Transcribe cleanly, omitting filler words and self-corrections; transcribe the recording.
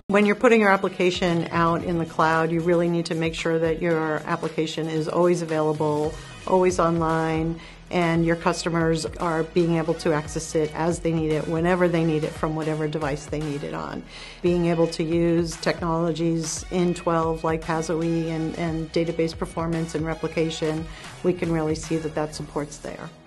When you're putting your application out in the cloud, you really need to make sure that your application is always available, always online, and your customers are being able to access it as they need it, whenever they need it, from whatever device they need it on. Being able to use technologies in 12 like PASOE and database performance and replication, we can really see that that support's there.